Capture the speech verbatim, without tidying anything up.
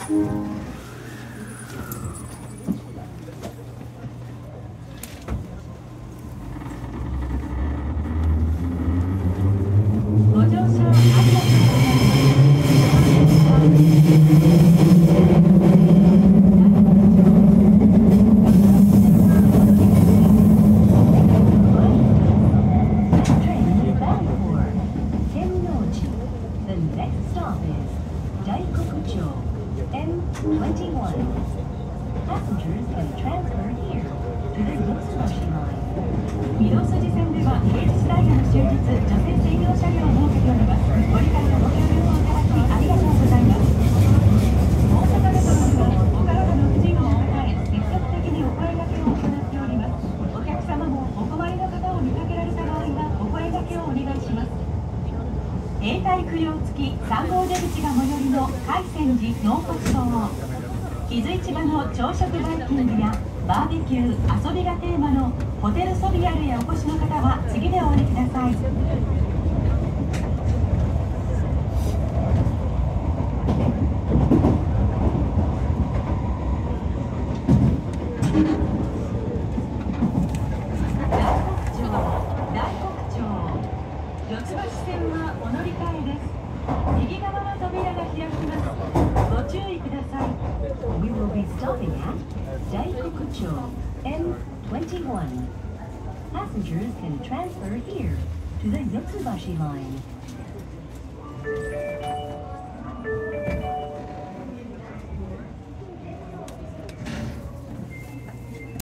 永代不良付きさん号出口が最寄りの海鮮寺納骨堂、木津市場の朝食バイキングやバーベキュー遊びがテーマのホテルソビアルへお越しの方は次でお降りください。エムにじゅういち Passengers can transfer here to the Yotsubashi line.